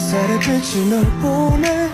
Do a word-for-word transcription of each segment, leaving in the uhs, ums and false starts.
햇살의 빛이 널 보내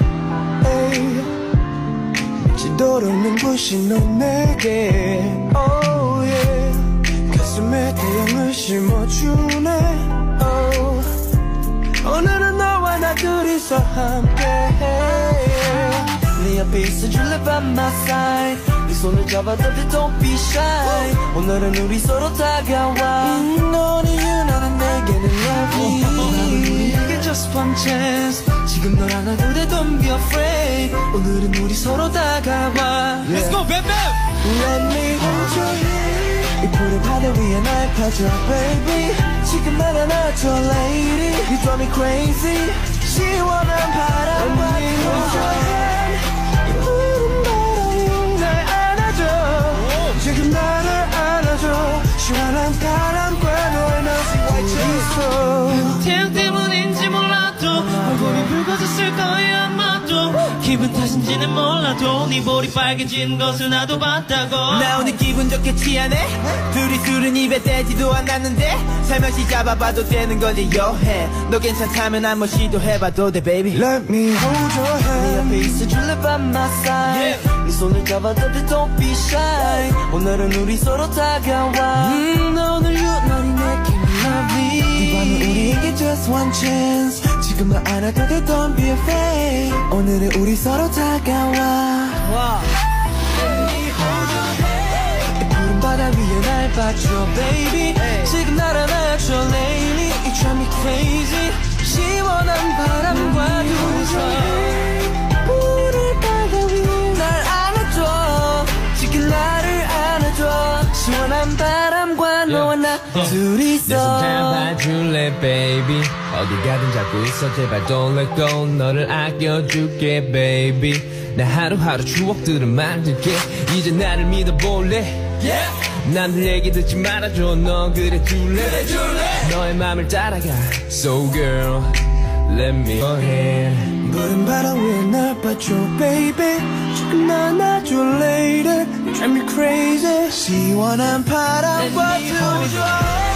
지도로 눈부신 넌 내게 oh yeah 가슴에 태양을 심어주네 oh 오늘은 너와 나 둘이서 함께해 네 옆에 있어줄래 by my side 네 손을 잡아도 don't be shy 오늘은 우리 서로 다가와 음, 너는 you 나는 내게는 love 나는 우리에게 just one chance 지금 널 안아도 돼 don't be afraid 오늘은 우리 서로 다가와 yeah. Let's go baby Let me hold your hand 이 푸른 하늘 위에 날 펴줘 baby 지금 날 안아줘 lady You drive me crazy 시원한 바람과 Let me hold your hand 이 푸른 바람이 날 안아줘 지금 나를 안아줘 시원한 바람과 너의 나의 둘이서 태양 때문인지 몰라도 얼굴이 붉어졌을 거야 아마도 기분 탓인지는 몰라도 네 볼이 빨개진 것을 나도 봤다고 나 오늘 기분 좋게 취하네 둘이 술은 입에 대지도 않았는데 살며시 잡아봐도 되는 거지 여해 너 괜찮다면 한번 시도해봐도 돼 baby Let me hold your hand 네 옆에 있어줄래 by my side 네 손을 잡아도 돼 don't be shy 오늘은 우리 서로 다가와 음, 너 오늘 유난히 내게 lovely 이 밤은 우리에게 just one chance 지금 너 안아도 돼 don't be afraid 오늘은 우리 서로 다가와 wow. Let me hold your hand 이 푸른 바다 위에 날 봐줘 baby hey. 지금 날 안아줘 lately You drive me crazy 시원한 바람과 둘이서 푸른 바다 위에 날 안아줘 지금 나를 안아줘 시원한 바람과 너와 나 둘이서 내 손 잡아줄래 baby 어디 가든 잡고 있어 제발 don't let go 너를 아껴줄게 baby 나 하루하루 추억들을 만들게 이제 나를 믿어볼래 yeah. 남들 얘기 듣지 말아줘 너 그래 줄래 그래 줄래 너의 맘을 따라가 So girl let me go ahead 푸른 바람 위에 날 봐줘 baby 지금 나 안아줘 lady You drive me crazy 시원한 바람과 둘이서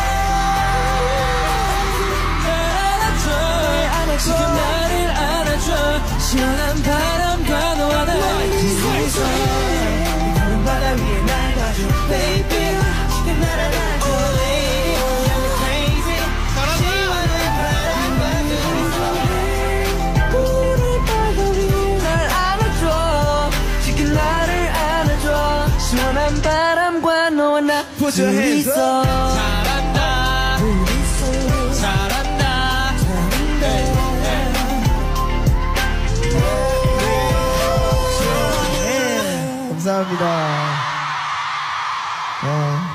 지금 나를 안아줘 시원한 바람과 너와 나 둘이서 푸른 바다 위에 날 봐줘 baby 지금 날 안아줘 lady You drive me crazy 시원한 바람과 둘이서 푸른 바다 위에 날 안아줘 지금 나를 안아줘 시원한 바람과 너와 나 둘이서 잘한다 잘한다 감사합니다. 어.